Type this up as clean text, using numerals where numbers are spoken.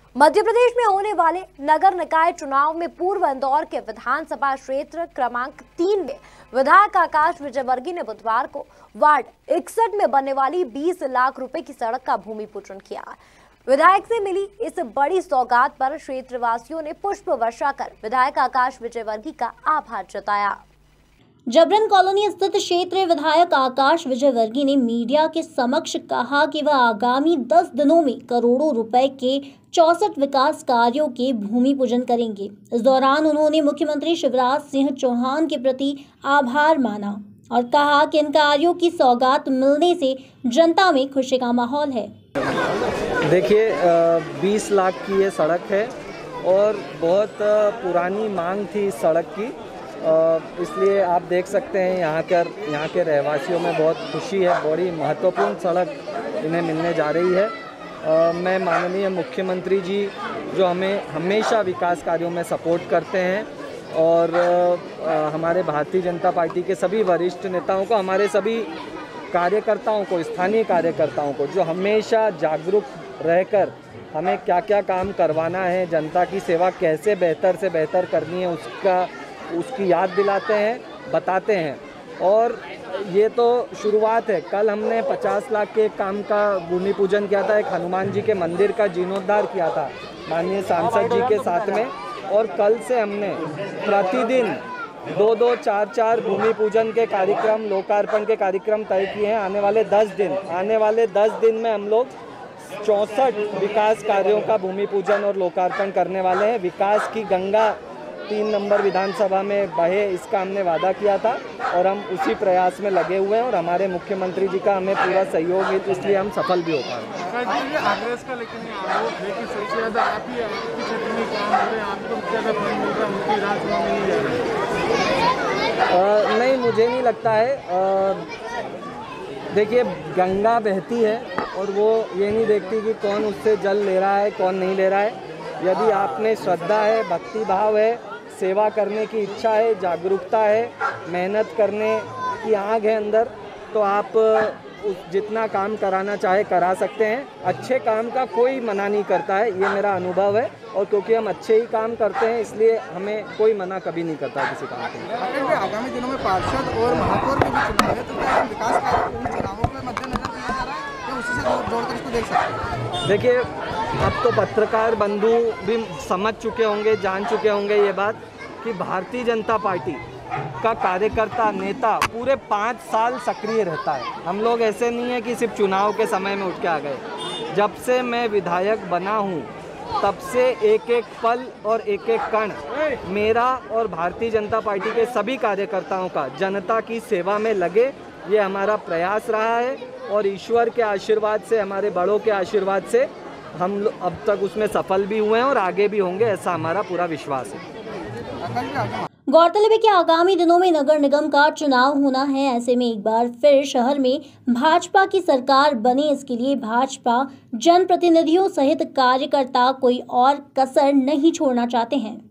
मध्य प्रदेश में होने वाले नगर निकाय चुनाव में पूर्व इंदौर के विधानसभा क्षेत्र क्रमांक 3 में विधायक आकाश विजयवर्गीय ने बुधवार को वार्ड 61 में बनने वाली 20 लाख रुपए की सड़क का भूमि पूजन किया। विधायक से मिली इस बड़ी सौगात पर क्षेत्रवासियों ने पुष्प वर्षा कर विधायक आकाश विजयवर्गीय का आभार जताया। जबरन कॉलोनी स्थित क्षेत्रीय विधायक आकाश विजयवर्गीय ने मीडिया के समक्ष कहा कि वह आगामी 10 दिनों में करोड़ों रुपए के 64 विकास कार्यों के भूमि पूजन करेंगे। इस दौरान उन्होंने मुख्यमंत्री शिवराज सिंह चौहान के प्रति आभार माना और कहा कि इन कार्यों की सौगात मिलने से जनता में खुशी का माहौल है। देखिए 20 लाख की ये सड़क है और बहुत पुरानी मांग थी इस सड़क की, इसलिए आप देख सकते हैं यहाँ के रहवासियों में बहुत खुशी है। बड़ी महत्वपूर्ण सड़क इन्हें मिलने जा रही है। मैं माननीय मुख्यमंत्री जी जो हमें हमेशा विकास कार्यों में सपोर्ट करते हैं और हमारे भारतीय जनता पार्टी के सभी वरिष्ठ नेताओं को, हमारे सभी कार्यकर्ताओं को, स्थानीय कार्यकर्ताओं को जो हमेशा जागरूक रहकर हमें क्या क्या काम करवाना है, जनता की सेवा कैसे बेहतर से बेहतर करनी है उसकी याद दिलाते हैं, बताते हैं। और ये तो शुरुआत है। कल हमने 50 लाख के काम का भूमि पूजन किया था, एक हनुमान जी के मंदिर का जीर्णोद्धार किया था माननीय सांसद जी के साथ में, और कल से हमने प्रतिदिन 2-2, 4-4 भूमि पूजन के कार्यक्रम, लोकार्पण के कार्यक्रम तय किए हैं। आने वाले 10 दिन में हम लोग 64 विकास कार्यों का भूमि पूजन और लोकार्पण करने वाले हैं। विकास की गंगा 3 नंबर विधानसभा में बहे, इसका हमने वादा किया था और हम उसी प्रयास में लगे हुए हैं और हमारे मुख्यमंत्री जी का हमें पूरा सहयोग है, तो इसलिए हम सफल भी हो पा रहे हैं। नहीं, मुझे नहीं लगता है। देखिए गंगा बहती है और वो ये नहीं देखती कि कौन उससे जल ले रहा है, कौन नहीं ले रहा है। यदि आपने श्रद्धा है, भक्ति भाव है, सेवा करने की इच्छा है, जागरूकता है, मेहनत करने की आग है अंदर, तो आप जितना काम कराना चाहे करा सकते हैं। अच्छे काम का कोई मना नहीं करता है, ये मेरा अनुभव है। और क्योंकि हम अच्छे ही काम करते हैं इसलिए हमें कोई मना कभी नहीं करता किसी काम के। आगामी दिनों में पार्षद और महापौर के भी चुनाव है, तो क्या विकास कार्य चुनावों के मद्देनजर किया जा रहा है या उसी से जोड़कर इसको देख सकते हैं? देखिए अब तो पत्रकार बंधु भी समझ चुके होंगे, जान चुके होंगे ये बात कि भारतीय जनता पार्टी का कार्यकर्ता, नेता पूरे 5 साल सक्रिय रहता है। हम लोग ऐसे नहीं है कि सिर्फ चुनाव के समय में उठ के आ गए। जब से मैं विधायक बना हूँ तब से एक एक पल और एक एक कण मेरा और भारतीय जनता पार्टी के सभी कार्यकर्ताओं का जनता की सेवा में लगे, ये हमारा प्रयास रहा है। और ईश्वर के आशीर्वाद से, हमारे बड़ों के आशीर्वाद से हम अब तक उसमें सफल भी हुए हैं और आगे भी होंगे, ऐसा हमारा पूरा विश्वास है। गौरतलब है कि आगामी दिनों में नगर निगम का चुनाव होना है। ऐसे में एक बार फिर शहर में भाजपा की सरकार बने, इसके लिए भाजपा जनप्रतिनिधियों सहित कार्यकर्ता कोई और कसर नहीं छोड़ना चाहते हैं।